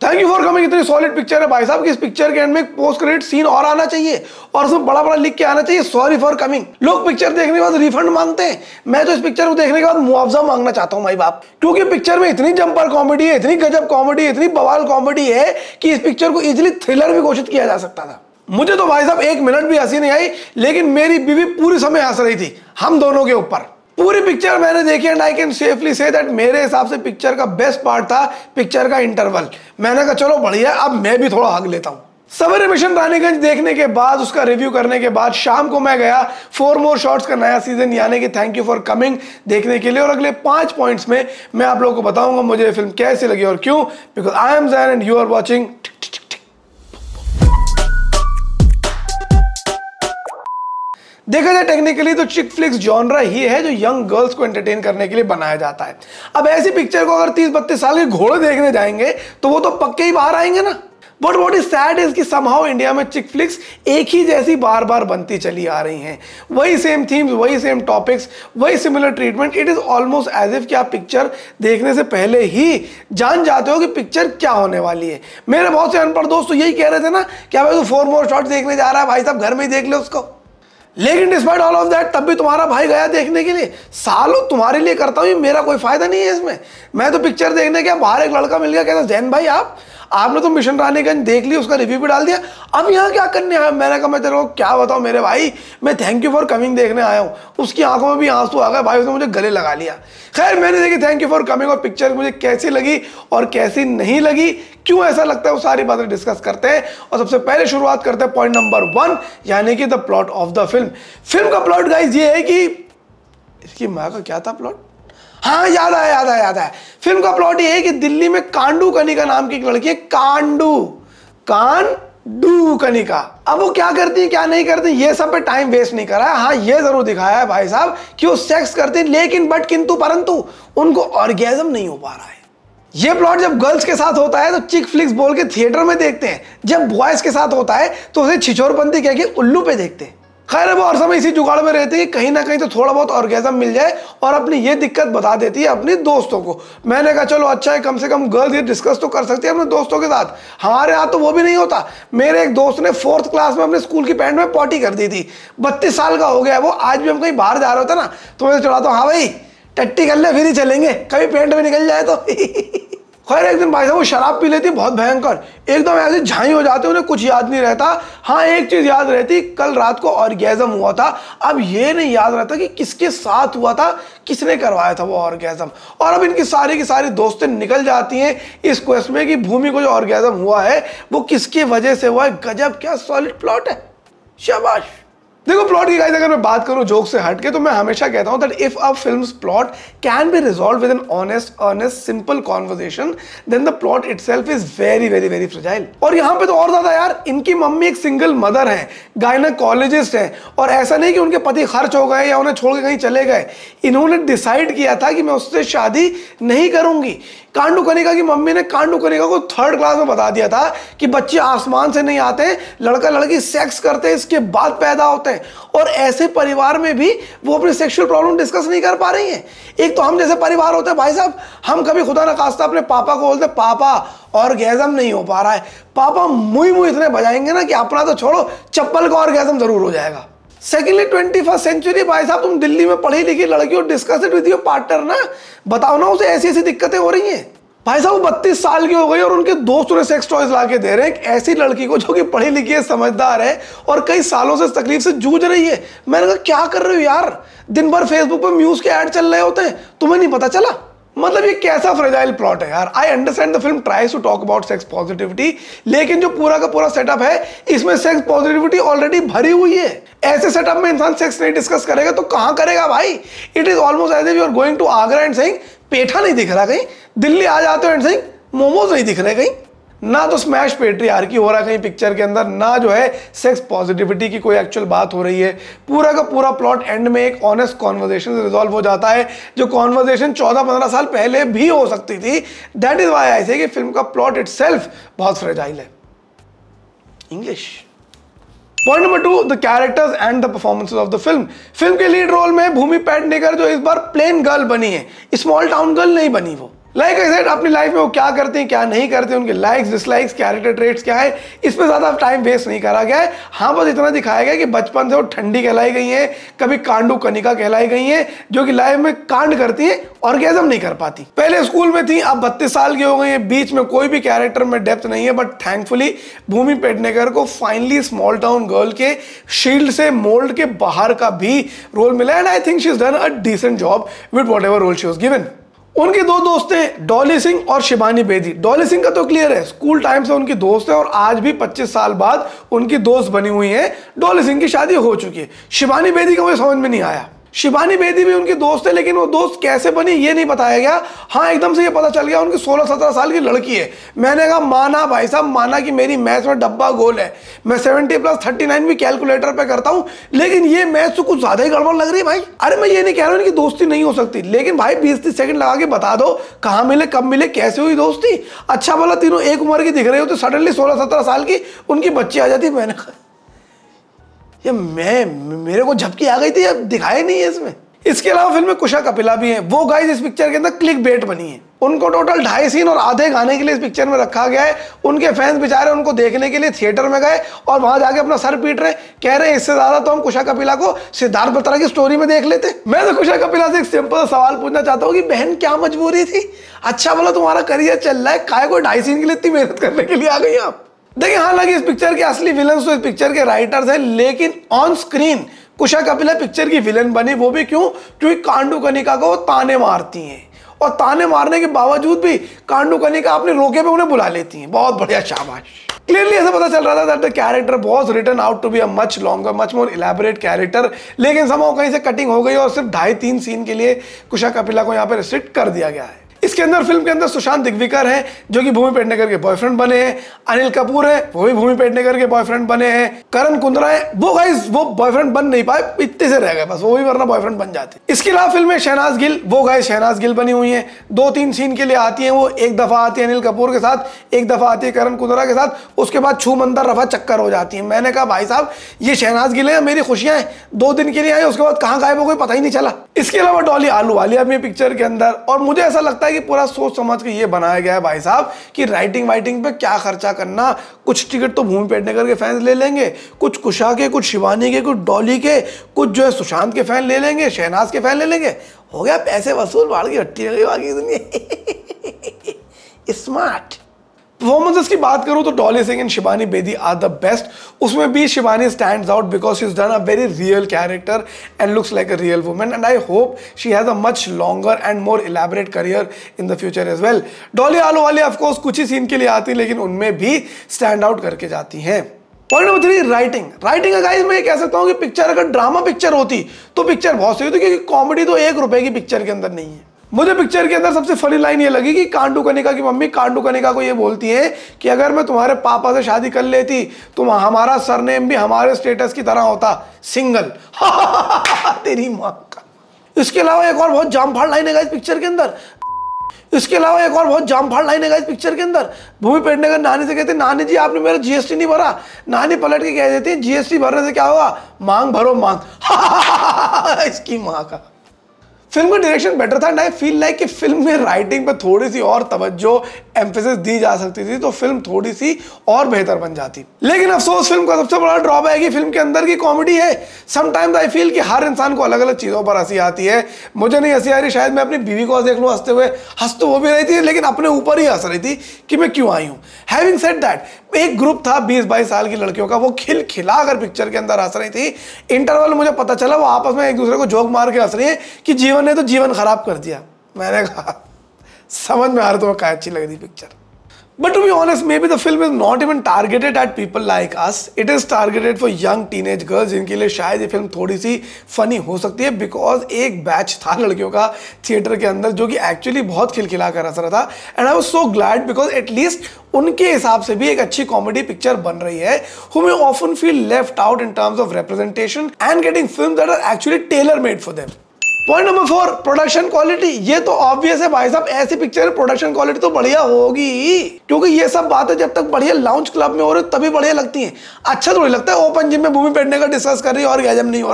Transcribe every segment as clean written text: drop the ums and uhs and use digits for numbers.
Thank you for coming. इतनी solid picture है भाई साहब कि इस पिक्चर के एंड में एक पोस्ट क्रेडिट सीन और आना चाहिए और उसमें बड़ा बड़ा लिख के आना चाहिए सॉरी फॉर कमिंग। लोग पिक्चर देखने के बाद रिफंड मांगते हैं, मैं तो इस पिक्चर को देखने के बाद मुआवजा मांगना चाहता हूं भाई बाप, क्योंकि पिक्चर में इतनी जंपर कॉमेडी है, इतनी गजब कॉमेडी है, इतनी बवाल कॉमेडी है कि इस पिक्चर को इजिली थ्रिलर भी घोषित किया जा सकता था। मुझे तो भाई साहब 1 मिनट भी हंसी नहीं आई, लेकिन मेरी बीवी पूरी समय हंस रही थी हम दोनों के ऊपर। पूरी पिक्चर मैंने देखी and I can safely say that मेरे हिसाब से पिक्चर का बेस्ट पार्ट था पिक्चर का इंटरवल। मैंने कहा चलो बढ़िया, अब मैं भी थोड़ा हग लेता हूं। सवेरे मिशन रानीगंज देखने के बाद, उसका रिव्यू करने के बाद शाम को मैं गया 4 मोर शॉट्स का नया सीजन यानी कि थैंक यू फॉर कमिंग देखने के लिए, और अगले 5 पॉइंट्स में मैं आप लोगों को बताऊंगा मुझे ये फिल्म कैसी लगी और क्यों। Because I am Jain and you are watching. देखा जाए टेक्निकली तो चिक फ्लिक्स जॉनरा ही है जो यंग गर्ल्स को एंटरटेन करने के लिए बनाया जाता है। अब ऐसी पिक्चर को अगर 30-32 साल के घोड़े देखने जाएंगे तो वो तो पक्के ही बाहर आएंगे ना। But what is sad is कि समहाउ इंडिया में चिक फ्लिक्स एक ही जैसी बार बार बनती चली आ रही हैं। वही सेम थीम्स, वही सेम टॉपिक्स, वही similar treatment. It is almost as if कि आप पिक्चर देखने से पहले ही जान जाते हो कि पिक्चर क्या होने वाली है। मेरे बहुत से अनपढ़ दोस्त तो यही कह रहे थे ना, क्या भाई तो 4 मोर शॉट्स देखने जा रहा है, भाई साहब घर में ही देख ले उसको। लेकिन डिस्पाइट ऑल ऑफ दैट तब भी तुम्हारा भाई गया देखने के लिए। सालों तुम्हारे लिए करता हूं, मेरा कोई फायदा नहीं है इसमें। मैं तो पिक्चर देखने गया, बाहर एक लड़का मिल गया, कहता जैन भाई आपने तो मिशन रानीगंज देख ली, उसका रिव्यू भी डाल दिया, अब यहाँ क्या करने आया। मैंने कहा मैं तेरे को क्या बताऊं मेरे भाई, मैं थैंक यू फॉर कमिंग देखने आया हूँ। उसकी आंखों में भी आंसू आ गए भाई, उसने मुझे गले लगा लिया। खैर मैंने देखी थैंक यू फॉर कमिंग, और पिक्चर मुझे कैसी लगी और कैसी नहीं लगी, क्यों ऐसा लगता है, वो सारी बातें डिस्कस करते हैं। और सबसे पहले शुरुआत करते हैं पॉइंट नंबर 1 यानी कि the plot of the film. Film का प्लॉट गाइस ये है कि इसकी माँ का क्या था प्लॉट, हाँ याद आया। फिल्म का प्लॉट ये है कि दिल्ली में कांडू कनिका नाम की एक लड़की है, कांडू कनिका। अब वो क्या करती है क्या नहीं करती ये सब पे टाइम वेस्ट नहीं करा है। हाँ ये जरूर दिखाया है भाई साहब कि वो सेक्स करती है, लेकिन बट किंतु परंतु उनको ऑर्गेज्म नहीं हो पा रहा है। ये प्लॉट जब गर्ल्स के साथ होता है तो चिक फ्लिक्स बोल के थिएटर में देखते हैं, जब बॉयज के साथ होता है तो उसे छिछोरपंती कह के उल्लू पे देखते हैं। खैर वो हर समय इसी जुगाड़ में रहती है कि कहीं ना कहीं तो थोड़ा बहुत ऑर्गेज्म मिल जाए, और अपनी ये दिक्कत बता देती है अपने दोस्तों को। मैंने कहा चलो अच्छा है, कम से कम गर्ल्स ये डिस्कस तो कर सकती है अपने दोस्तों के साथ। हमारे यहाँ तो वो भी नहीं होता। मेरे एक दोस्त ने 4th क्लास में अपने स्कूल की पैंट में पॉटी कर दी थी, 32 साल का हो गया वो। आज भी हम कहीं बाहर जा रहे होते ना तो मैं चढ़ाता हूँ, हाँ भाई टट्टी कर ले फिर ही चलेंगे, कभी पैंट में निकल जाए तो। खैर एक दिन भाई साहब वो शराब पी लेती, बहुत भयंकर, एकदम ऐसे झाई हो जाते, उन्हें कुछ याद नहीं रहता। हाँ एक चीज याद रहती, कल रात को ऑर्गेज्म हुआ था। अब ये नहीं याद रहता कि किसके साथ हुआ था, किसने करवाया था वो ऑर्गेज्म। और अब इनकी की सारी दोस्तें निकल जाती हैं इस क्वेस्ट में कि भूमि को जो ऑर्गेज्म हुआ है वो किसकी वजह से हुआ है। गजब क्या सॉलिड प्लॉट है, शाबाश। देखो प्लॉट की गाइस अगर मैं बात करूं जोक से हटके तो मैं हमेशा कहता हूं that if a film's plot can be resolve with an honest earnest simple conversation then the plot itself is very very very fragile. और यहां पे तो और ज्यादा यार, इनकी मम्मी एक सिंगल मदर है, गायनेकोलॉजिस्ट है, और ऐसा नहीं कि उनके पति खर्च हो गए या उन्हें छोड़ के कहीं चले गए। इन्होंने डिसाइड किया था कि मैं उससे शादी नहीं करूंगी। कांडू कनिका की मम्मी ने कांडू कनिका को 3rd क्लास में बता दिया था कि बच्चे आसमान से नहीं आते, लड़का लड़की सेक्स करते हैं इसके बाद पैदा होते हैं। और ऐसे परिवार में भी वो अपनी सेक्सुअल प्रॉब्लम डिस्कस नहीं कर पा रही हैं। एक तो हम जैसे परिवार होते हैं भाई साहब, हम कभी खुदा ना खास्ता अपने पापा को बोलते पापा ऑर्गेज्म नहीं हो पा रहा है, पापा मुई इतने बजाएंगे ना कि अपना तो छोड़ो चप्पल का ऑर्गेज्म जरूर हो जाएगा। सेकेंडली 21st सेंचुरी भाई साहब, तुम दिल्ली में पढ़ी लिखी लड़की हो, discuss it with your partner ना, बताओ ना उसे ऐसी ऐसी दिक्कतें हो रही हैं। भाई साहब 32 साल की हो गई और उनके दोस्त उन्हें सेक्स टॉयज ला के दे रहे हैं, एक ऐसी लड़की को जो कि पढ़ी लिखी है, समझदार है और कई सालों से तकलीफ से जूझ रही है। मैंने कहा क्या कर रहे हो यार, दिन भर फेसबुक पर म्यूज के ऐड चल रहे होते हैं, तुम्हें नहीं पता चला। मतलब ये कैसा फ्रेजाइल प्लॉट है यार। I understand the film tries to talk about sex positivity, लेकिन जो पूरा का पूरा सेटअप है इसमें सेक्स पॉजिटिविटी ऑलरेडी भरी हुई है। ऐसे सेटअप में इंसान सेक्स नहीं डिस्कस करेगा तो कहां करेगा भाई। It is almost as if you are going to Agra and saying petha नहीं दिख रहा कहीं, दिल्ली आ जाते हो एंड सेइंग मोमोज नहीं दिख रहे कहीं। ना तो स्मैश पेट्रियार्की हो रहा कहीं पिक्चर के अंदर, ना जो है सेक्स पॉजिटिविटी की कोई एक्चुअल बात हो रही है। पूरा का पूरा प्लॉट एंड में एक ऑनेस्ट कॉन्वर्सेशन से रिजॉल्व हो जाता है, जो कॉन्वर्सेशन 14-15 साल पहले भी हो सकती थी। दैट इज व्हाई आई से कि फिल्म का प्लॉट इटसेल्फ बहुत फ्रेजाइल है। English. Point number 2, the characters and the performances of the film. Film के लीड रोल में भूमि पेडनेकर जो इस बार प्लेन गर्ल बनी है, स्मॉल टाउन गर्ल नहीं बनी वो। लाइक आई सेड, अपनी लाइफ में वो क्या करते हैं क्या नहीं करते, उनके लाइक्स डिसलाइक्स, कैरेक्टर ट्रेट्स क्या है, इस पे ज्यादा टाइम वेस्ट नहीं करा गया है। हाँ, बस इतना दिखाया गया कि बचपन से वो ठंडी कहलाई गई है, कभी कांडू कनिका कहलाई गई है, जो कि लाइफ में कांड करती है, ऑर्गेजम नहीं कर पाती। पहले स्कूल में थी, अब 32 साल की हो गई है, बीच में कोई भी कैरेक्टर में डेप्थ नहीं है। बट थैंकफुली भूमि पेडनेकर को फाइनली स्मॉल टाउन गर्ल के शील्ड से मोल्ड के बाहर का भी रोल मिला, and I think she is done a decent job with whatever role she was given. उनकी दो दोस्त हैं, डॉली सिंह और शिबानी बेदी। डॉली सिंह का तो क्लियर है, स्कूल टाइम से उनकी दोस्त है और आज भी 25 साल बाद उनकी दोस्त बनी हुई है। डॉली सिंह की शादी हो चुकी है। शिबानी बेदी का मुझे समझ में नहीं आया। शिबानी बेदी भी उनकी दोस्त है, लेकिन वो दोस्त कैसे बनी ये नहीं बताया गया। हाँ, एकदम से ये पता चल गया उनकी 16-17 साल की लड़की है। मैंने कहा माना भाई साहब, माना कि मेरी मैथ्स में डब्बा गोल है, मैं 70 + 39 भी कैलकुलेटर पे करता हूँ, लेकिन ये मैथ्स तो कुछ ज्यादा ही गड़बड़ लग रही है भाई। अरे मैं ये नहीं कह रहा हूँ इनकी दोस्ती नहीं हो सकती, लेकिन भाई 20-30 सेकंड लगा के बता दो कहाँ मिले, कब मिले, कैसे हुई दोस्ती। अच्छा भला तीनों एक उम्र की दिख रही हो, तो सडनली 16-17 साल की उनकी बच्ची आ जाती। मैंने कहा ये मेरे को झपकी आ गई थी, अब दिखाया नहीं है इसमें। इसके अलावा फिल्म में कुशा कपिला भी है। वो गाइस इस पिक्चर के अंदर क्लिक बेट बनी है। उनको टोटल 2.5 सीन और आधे गाने के लिए इस पिक्चर में रखा गया है। उनके फैंस बेचारे उनको देखने के लिए थिएटर में गए और वहां जाके अपना सर पीट रहे, कह रहे हैं इससे ज्यादा तो हम कुशा कपिला को सिद्धार्थ बत्रा की स्टोरी में देख लेते। मैं तो कुशा कपिला से एक सिंपल सवाल पूछना चाहता हूँ कि बहन क्या मजबूरी थी? अच्छा बोला तुम्हारा करियर चल रहा है, काय को 2.5 सीन के लिए इतनी मेहनत करने के लिए आ गई आप? देखिए, हालांकि इस पिक्चर के असली विलन तो इस पिक्चर के राइटर्स हैं, लेकिन on screen Kusha Kapila picture की विलन बनी। वो भी क्यों? क्योंकि कांडू कनिका को वो ताने मारती हैं, और ताने मारने के बावजूद भी कांडू कनिका अपने रोके पे उन्हें बुला लेती हैं। बहुत बढ़िया, शाबाश। क्लियरली ऐसा पता चल रहा था that the character was written out to be a much longer, much more elaborate character, लेकिन समहाउ कहीं से कटिंग हो गई और सिर्फ 2.5-3 सीन के लिए कुशा कपिला को यहाँ पे रिस्ट्रिक्ट कर दिया गया है। इसके अंदर फिल्म के अंदर सुशांत दिग्विकर हैं, जो कि भूमि पेडनेकर के बॉयफ्रेंड बने हैं। अनिल कपूर है, वो भी भूमि पेडनेकर के बॉयफ्रेंड बने हैं। करण कुंद्रा है, वो गाइस वो बॉयफ्रेंड बन नहीं पाए, इतने से रह गए बस, वो भी वरना बॉयफ्रेंड बन जाते। इसके अलावा फिल्म में शहनाज गिल, वो गाइस शहनाज गिल बनी हुई हैं। 2-3 सीन के लिए आती हैं वो। एक दफा आती है अनिल कपूर के साथ, एक दफा आती है करण कुंद्रा के साथ, उसके बाद छू मंतर रफा चक्कर हो जाती है। मैंने कहा भाई साहब ये शहनाज गिल है, मेरी खुशियां हैं, 2 दिन के लिए आई, उसके बाद कहाँ गायब हो गई पता ही नहीं चला। इसके अलावा डॉली आलूवालिया भी पिक्चर के अंदर, और मुझे ऐसा लगता है कि पूरा सोच समझ के ये बनाया गया है भाई साहब कि राइटिंग वाइटिंग पे क्या खर्चा करना। कुछ टिकट तो भूमि पेडनेकर के फैंस ले लेंगे, कुछ कुशा के, कुछ शिवानी के, कुछ डॉली के, कुछ जो है सुशांत के फैन ले लेंगे, शहनाज के फैन ले लेंगे, हो गया पैसे वसूल, बाढ़ की हट्टी लगी बाकी दुनिया। स्मार्ट। परफॉर्मेंसेस की बात करूं तो Dolly Singh and Shibani Bedi are the best. उसमें भी Shibani stands out because she is done a very real character and looks like a real woman, and I hope she has a much longer and more elaborate career in the future as well. Dolly Ahluwalia of course कुछ ही scene के लिए आती, लेकिन उनमें भी stand out करके जाती हैं। Point number 3, writing. राइटिंग का गाइस मैं ये कह सकता हूं कि पिक्चर अगर ड्रामा पिक्चर होती तो पिक्चर बहुत सही होती, क्योंकि कॉमेडी तो 1 रुपए की पिक्चर के अंदर नहीं है। मुझे पिक्चर के अंदर सबसे फनी लाइन ये लगी कि कांडू कनिका की मम्मी कांडू कनिका को ये बोलती है कि अगर मैं तुम्हारे पापा से शादी कर लेती तो हमारा सरनेम भी हमारे स्टेटस की तरह होता, सिंगल। तेरी माँ का। इसके अलावा एक और बहुत जामफाड़ लाइन है इस पिक्चर के अंदर। पिक्चर के अंदर भूमि पेडनेकर नानी से कहते हैं, नानी जी आपने मेरा जीएसटी नहीं भरा। नानी पलट के कह देती है, जीएसटी भरने से क्या होगा, मांग भरो मांग। इसकी माँ का। फिल्म का डायरेक्शन बेटर था, एंड आई फील लाइक कि फिल्म में राइटिंग पे थोड़ी सी और तवज्जो एम्फेसिस दी जा सकती थी तो फिल्म थोड़ी सी और बेहतर बन जाती। लेकिन अफसोस फिल्म का सबसे बड़ा ड्रॉबैक है कि फिल्म के अंदर की कॉमेडी है। समटाइम्स आई फील कि हर इंसान को अलग अलग चीज़ों पर हंसी आती है। मुझे नहीं हंसी आ रही, शायद मैं अपनी बीवी को देख लूँ हंसते हुए, हंस तो वो भी रही थी लेकिन अपने ऊपर ही हंस रही थी कि मैं क्यों आई हूँ। हैविंग सेड दैट, एक ग्रुप था 20-22 साल की लड़कियों का, वो खिलखिला कर पिक्चर के अंदर हंस रही थी। इंटरवल मुझे पता चला वो आपस में एक दूसरे को जोक मार के हंस रही है कि जीवन ने तो जीवन खराब कर दिया। मैंने कहा समझ में आ रहा तुम्हें क्या अच्छी लग रही picture. But to be honest, maybe the film is not even targeted at people like us. It is targeted for young teenage girls, जिनके लिए शायद ये फिल्म थोड़ी सी फनी हो सकती है, बिकॉज एक बैच था लड़कियों का थिएटर के अंदर जो कि एक्चुअली बहुत खिलखिला कर हंस रहा था, and I was so glad because at least उनके हिसाब से भी एक अच्छी कॉमेडी पिक्चर बन रही है, who may often feel left out in terms of representation and getting films that are actually tailor-made for them. Point number 4, production quality. ये तो ऑब्वियस है भाई साहब, ऐसी पिक्चर प्रोडक्शन क्वालिटी तो बढ़िया होगी, क्योंकि ये सब बातें जब तक बढ़िया लाउंज क्लब में हो रही तभी बढ़िया लगती हैं। अच्छा थोड़ी लगता है ओपन जिम में भूमि पेडनेकर डिस्कस कर रही है और गैजम नहीं हो रहा।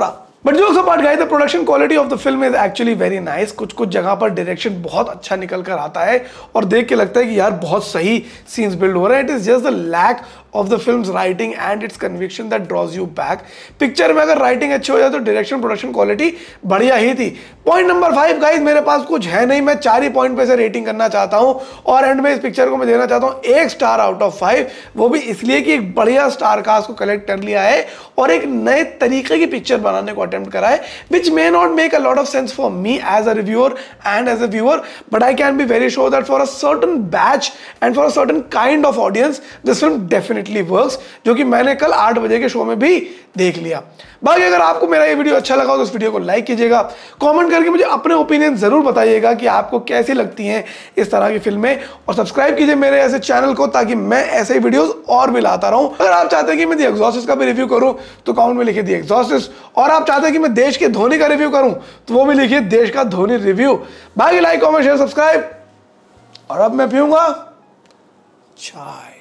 बट जो apart guys, the production quality of the film is actually very nice. कुछ कुछ जगह पर डायरेक्शन बहुत अच्छा निकल कर आता है और देख के लगता है कि यार बहुत सही सीन्स बिल्ड हो रहे हैं। It is just the lack of the films writing and its conviction that draws you back. Picture में अगर राइटिंग अच्छी हो जाए तो डायरेक्शन प्रोडक्शन क्वालिटी बढ़िया ही थी। पॉइंट नंबर 5 गाइस, मेरे पास कुछ है नहीं, मैं 4 ही पॉइंट पे से रेटिंग करना चाहता हूं और एंड में इस पिक्चर को मैं देना चाहता हूं 1 स्टार आउट ऑफ 5। वो भी इसलिए कि एक बढ़िया स्टार कास्ट को कलेक्ट कर लिया है और एक नए तरीके की पिक्चर बनाने को अटेम्प्ट करा है, which may not make a lot of sense for me as a reviewer and as a viewer, but I can be very sure that for a certain batch and for a certain kind of audience this film definitely works, जो कि मैंने कल 8 बजे के show में भी देख लिया। बाकी अगर आपको मेरा ये वीडियो अच्छा लगा तो इस वीडियो को लाइक कीजिएगा, कमेंट करके मुझे अपने ओपिनियन जरूर बताइएगा कि आपको कैसी लगती हैं इस तरह की फिल्में, और सब्सक्राइब कीजिए मेरे ऐसे चैनल को ताकि मैं ऐसे ही वीडियोस और भी लाता रहूं। अगर आप चाहते हैं कि मैं द एग्जॉर्सिस्ट का भी रिव्यू करूं तो कमेंट में लिखिए द एग्जॉर्सिस्ट, और आप चाहते हैं कि मैं देश के धोनी का रिव्यू करूं तो वो भी लिखिए देश का धोनी रिव्यू। बाकी लाइक कमेंट शेयर सब्सक्राइब, और अब मैं पीऊंगा चाय।